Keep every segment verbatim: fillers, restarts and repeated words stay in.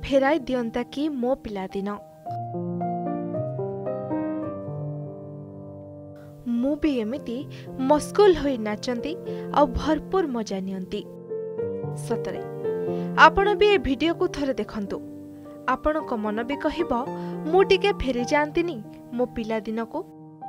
फेराई दियंता कि मो पिलादिन। मु भी एमिति मस्कुल होई नाचंती आ भरपूर मजा नियंती। सतरे आपण भी ए वीडियो को थरे देखंतु। आपण को मन भी कहिबो मु टिके फेरी जानतीनी मो पिलादिन को।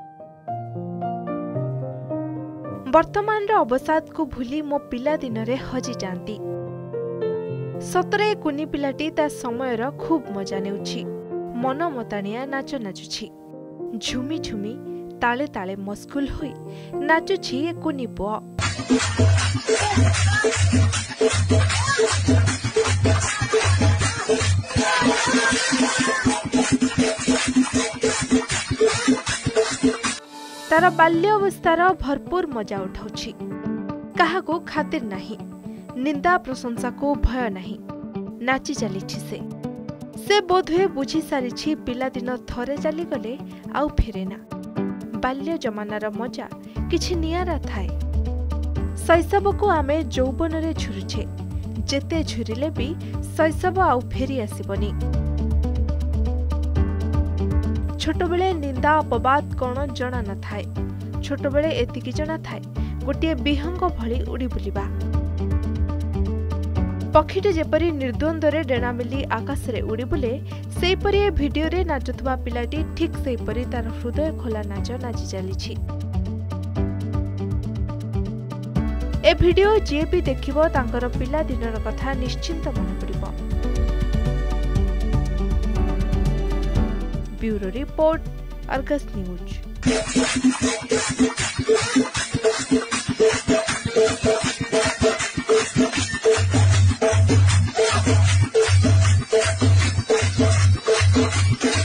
वर्तमान रो अवसाद को भूली मो पिलादिन रे हजी जानती। सतरे कुनी पिलाटी ता समय रो खूब मजा नेउछि। मन मतानिया नाच नाचुछि। झुमी झुमी ताले ताले मस्कुल होई नाचुछि ए कुनी पुआ। तार बाल्य अवस्थार भरपूर मजा उठाउछि। काहाको खातिर नाही, निंदा प्रशंसा को भय नाही। नाची चलीछि से से बोधुए बुझी सारिछि पिलादिन थरे चली गले आउ फेरेना। बाल्य जमानार मजा किछि नियारा थाए। शैशव को आमे यौवन रे झुरुछे। जेते झुरिले भी शैशव आउ फेरी आसिबनी। छोट बेले निंदा अपवाद कौन जना न थाए। छोट बेले एतिकी जना थाए गोटे बिहंग भली उड़ी बुलिबा। पक्षीटे जेपरी निर्द्वंद्वरे डेणा मिली आकाश रे उड़ी बुले सेपरी ए वीडियो रे नाचुथबा पिलाटी ठीक सेपरी तार हृदय खोला नाच नाची चलीछि। ए वीडियो जे भी देखिबो तांकर पिला दिनर कथा निश्चिंत मन पड़िबो। Bureau report, Argus news. Thank you.